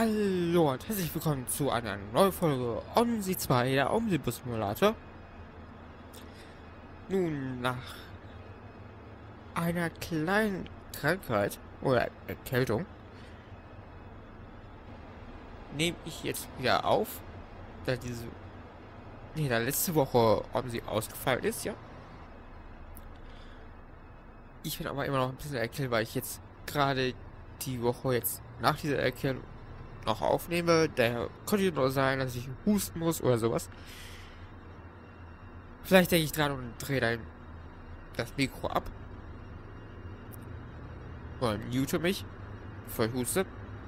Hallo und herzlich willkommen zu einer neuen Folge OMSI 2, der Omnibus Simulator. Nun, nach einer kleinen Krankheit oder Erkältung nehme ich jetzt wieder auf, da da letzte Woche OMSI ausgefallen ist, ja. Ich bin aber immer noch ein bisschen erkältet, weil ich jetzt gerade die Woche jetzt nach dieser Erkältung noch aufnehme. Daher könnte nur sein, dass ich husten muss oder sowas. Vielleicht denke ich dran und drehe dann das Mikro ab. Oder mute mich, bevor ich huste.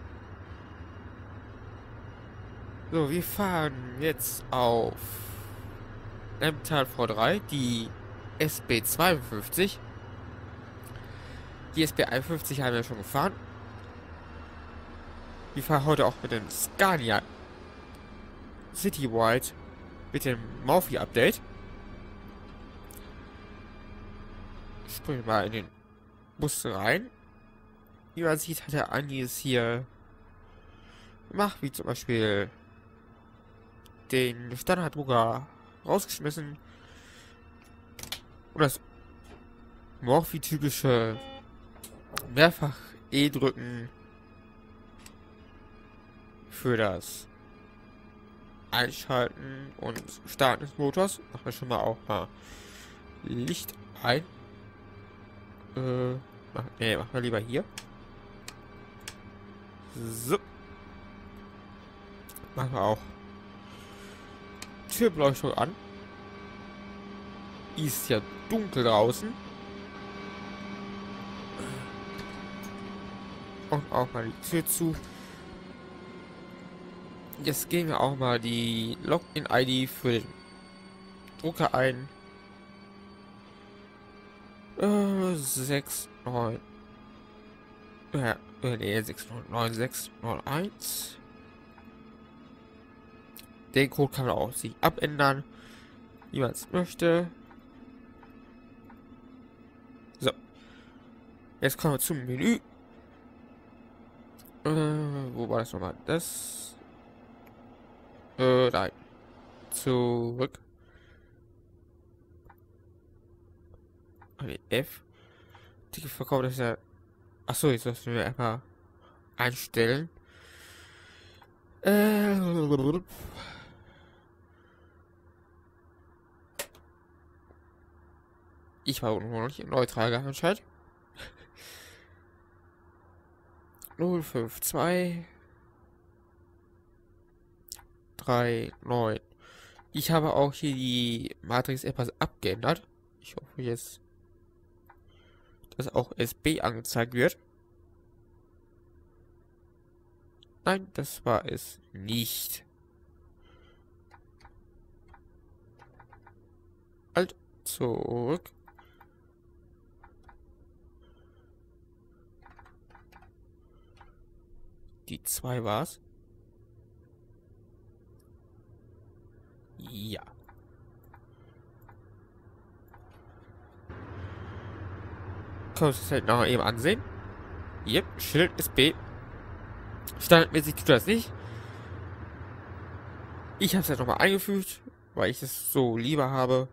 So, wir fahren jetzt auf Emmental V3, die SB52. Die SB51 haben wir schon gefahren. Wir fahren heute auch mit dem Scania Citywide mit dem Morphy Update. Springen wir mal in den Bus rein. Wie man sieht, hat er einiges hier gemacht, wie zum Beispiel den Standarddrucker rausgeschmissen und das Morphy-typische mehrfach E-Drücken für das Einschalten und Starten des Motors. Machen wir schon mal auch mal Licht ein. Machen wir lieber hier. So. Machen wir auch Türbeleuchtung an. Ist ja dunkel draußen. Und auch mal die Tür zu. Jetzt gehen wir auch mal die Login-ID für den Drucker ein. 6999691. Den Code kann man auch sich abändern, wie man es möchte. So. Jetzt kommen wir zum Menü. Wo war das nochmal? Nein. Zurück. F. Ticketverkauf, das ist ja. Achso, jetzt müssen wir einfach einstellen. Ich war noch nicht neutral gehandelt. 052 39. Ich habe auch hier die Matrix etwas abgeändert. Ich hoffe jetzt, dass auch SB angezeigt wird. Nein, das war es nicht. Halt, zurück. Die 2 war's. Ja. Kann ich das halt noch eben ansehen? Yep, Schild ist B. Standardmäßig tut das nicht. Ich habe es halt nochmal eingefügt, weil ich es so lieber habe.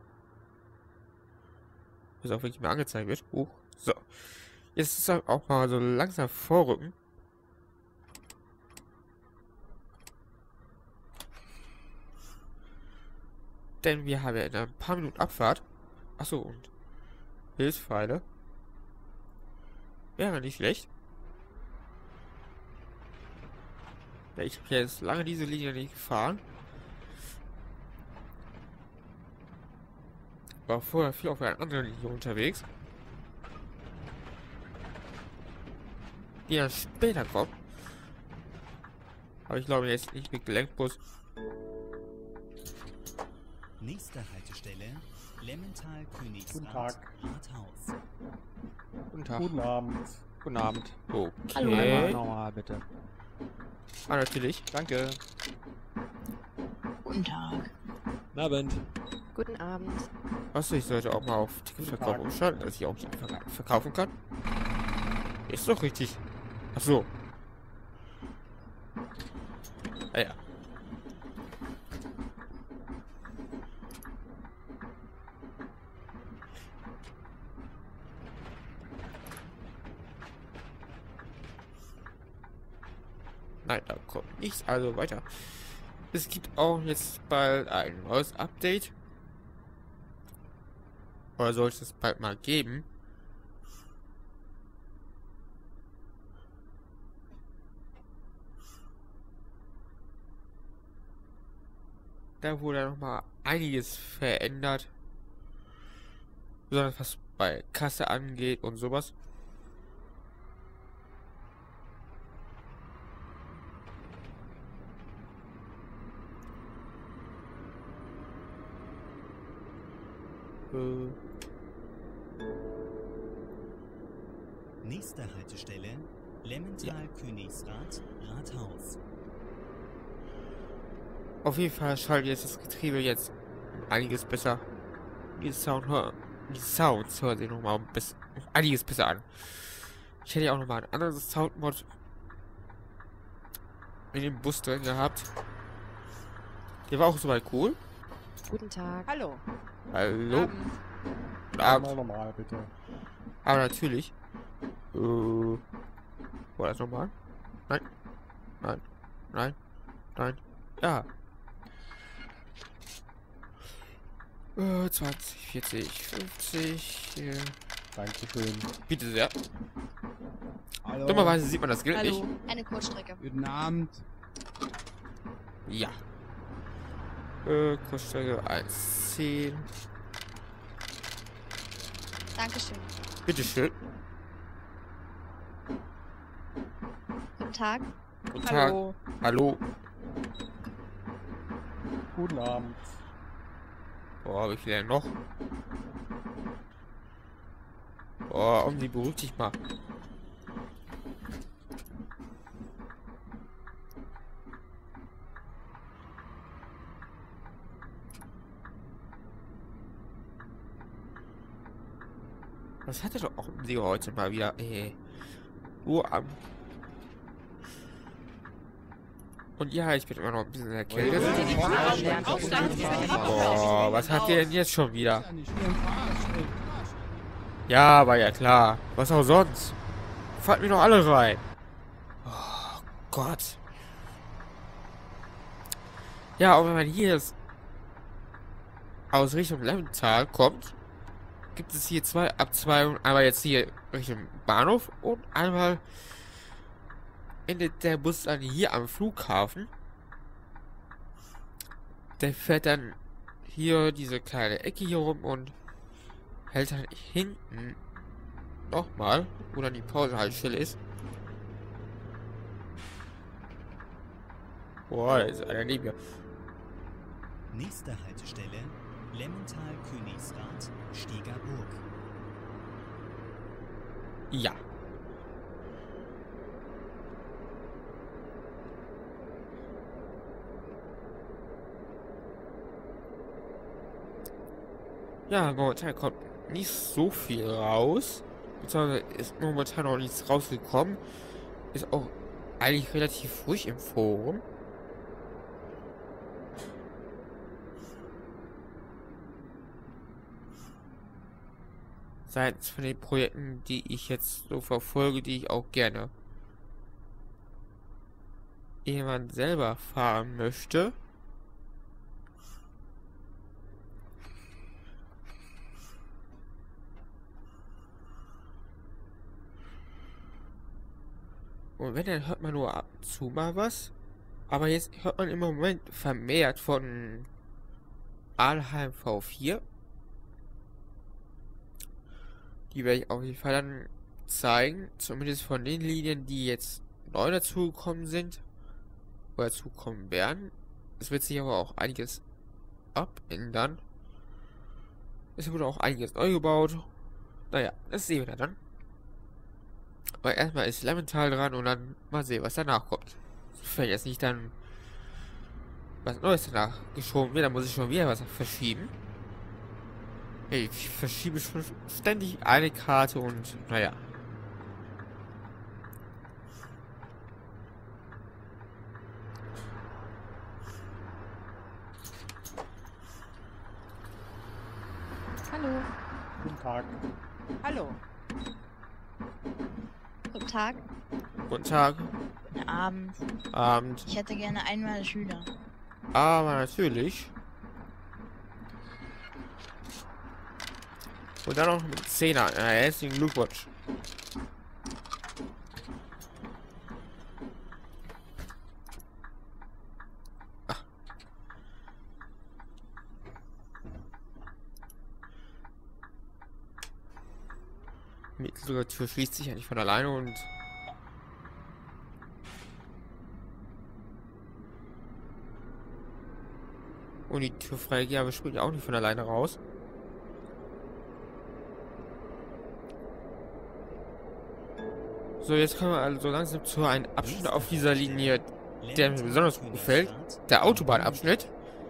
Dass auch wirklich mehr angezeigt wird. So. Jetzt ist es auch mal so langsam vorrücken. Denn wir haben ja in ein paar Minuten Abfahrt. Achso, und Hilfspfeile. Wäre nicht schlecht. Ja, ich habe ja jetzt lange diese Linie nicht gefahren. War vorher viel auf einer anderen Linie unterwegs. Die dann später kommt. Aber ich glaube jetzt nicht mit Gelenkbus. Nächste Haltestelle, Lemmental Guten Tag. Königsrad, Rathaus. Guten Tag. Guten Abend. Guten Abend. Okay. Einmal nochmal, bitte. Ah, natürlich. Danke. Guten Tag. Guten Abend. Guten Abend. Achso, ich sollte auch mal auf Ticketverkauf umschalten, dass ich auch die verkaufen kann. Ist doch richtig. Achso. kommt nichts, also weiter. Es gibt auch jetzt bald ein neues Update. Oder soll es bald mal geben? Da wurde noch mal einiges verändert. Besonders was bei Kasse angeht und sowas. Nächste Haltestelle Lemmental-Königsrath, Rathaus. Auf jeden Fall schaltet jetzt das Getriebe jetzt einiges besser. Die Sounds hören sich nochmal einiges besser an. Ich hätte ja auch nochmal einen anderen Soundmod in dem Bus drin gehabt. Der war auch soweit cool. Guten Tag. Hallo. Hallo. Guten Abend. Normal, bitte. Aber natürlich. War das nochmal? Nein. Nein. Nein. Nein. Ja. 20, 40, 50. Dankeschön. Bitte sehr. Hallo. Dummerweise sieht man das Geld Hallo. nicht. Eine Kurzstrecke. Guten Abend. Ja. Kursstrecke 1,10. Dankeschön. Bitteschön. Guten Tag. Guten Hallo. Tag. Hallo. Guten Abend. Boah, wie viel denn noch? Boah, irgendwie beruhig dich mal. Was hatte doch auch sie heute mal wieder? Uhr. Und ja, ich bin immer noch ein bisschen erkältet. Boah, was hat ihr denn jetzt schon wieder? Ja, war ja klar. Was auch sonst? Fahrt mir doch alle rein. Oh Gott. Ja, und wenn man hier ist, aus Richtung Lemmental kommt, gibt es hier zwei Abzweigungen. Einmal jetzt hier Richtung Bahnhof und einmal endet der Bus dann hier am Flughafen. Der fährt dann hier diese kleine Ecke hier rum und hält dann hinten nochmal, wo dann die Pausenhaltestelle ist. Boah, da ist einer neben mir. Nächste Haltestelle Lemmental-Königsrath, Stegerburg. Ja. Ja, momentan kommt nicht so viel raus. Beziehungsweise ist momentan noch nichts rausgekommen. Ist auch eigentlich relativ ruhig im Forum. Seitens von den Projekten, die ich jetzt so verfolge, die ich auch gerne jemand selber fahren möchte. Und wenn, dann hört man nur ab und zu mal was. Aber jetzt hört man im Moment vermehrt von Aalheim V4. Die werde ich auf jeden Fall dann zeigen. Zumindest von den Linien, die jetzt neu dazugekommen sind. Oder dazukommen werden. Es wird sich aber auch einiges abändern. Es wurde auch einiges neu gebaut. Naja, das sehen wir dann. Aber erstmal ist Lemmental dran und dann mal sehen, was danach kommt. Wenn jetzt nicht dann was Neues danach geschoben wird, dann muss ich schon wieder was verschieben. Ich verschiebe schon ständig eine Karte und naja. Hallo. Guten Tag. Hallo. Guten Tag. Guten Tag. Guten Abend. Abend. Ich hätte gerne einmal Schüler. Aber natürlich. Und dann noch mit 10er. Ja, herzlichen Glückwunsch. Ach. Die mittlere Tür schließt sich ja nicht von alleine und die Türfreigabe springt ja auch nicht von alleine raus. So, jetzt kommen wir also langsam zu einem Abschnitt auf dieser Linie, der mir besonders gut gefällt. Der Autobahnabschnitt.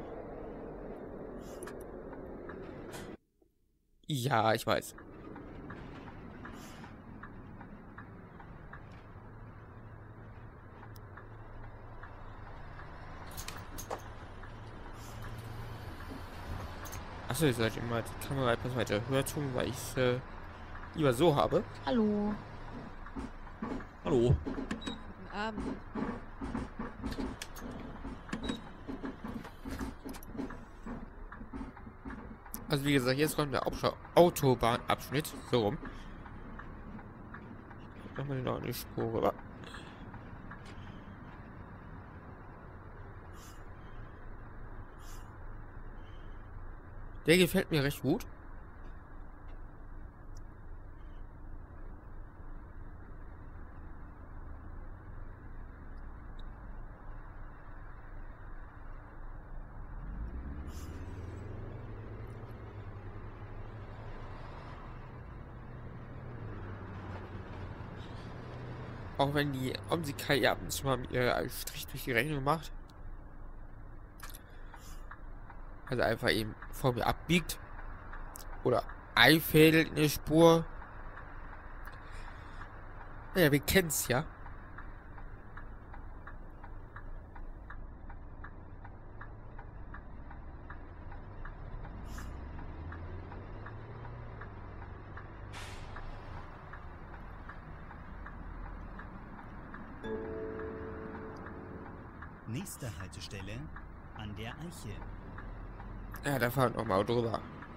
Ja, ich weiß. Achso, ich sollte immer die Kamera etwas weiter höher tun, weil ich es lieber so habe. Hallo. Hallo. Guten Abend. Also wie gesagt, jetzt kommt der Autobahnabschnitt. So rum. Nochmal noch eine Spur rüber. Der gefällt mir recht gut. Auch wenn die Omsikai ab und zu mal einen Strich durch die Rechnung macht. Also einfach eben vor mir abbiegt. Oder einfädelt in eine Spur. Naja, wir kennen's ja. Nächste Haltestelle an der Eiche. Ja, da fahren wir mal drüber.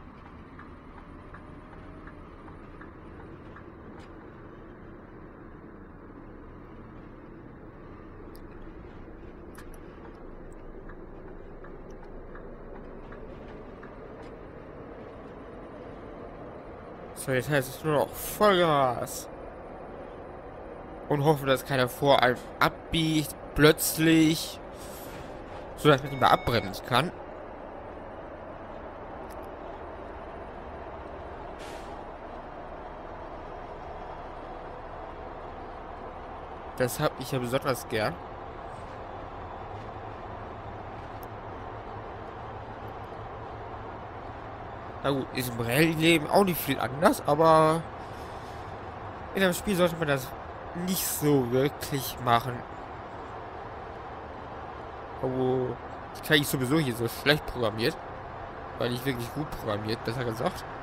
So, jetzt heißt es nur noch Vollgas. Und hoffe, dass keiner vor einem abbiegt, plötzlich, so dass man nicht mehr abbremsen kann. Das habe ich ja besonders gern. Na gut, ist im reellen Leben auch nicht viel anders, aber in einem Spiel sollte man das nicht so wirklich machen. Obwohl die KI sowieso hier so schlecht programmiert. Weil nicht wirklich gut programmiert, besser gesagt.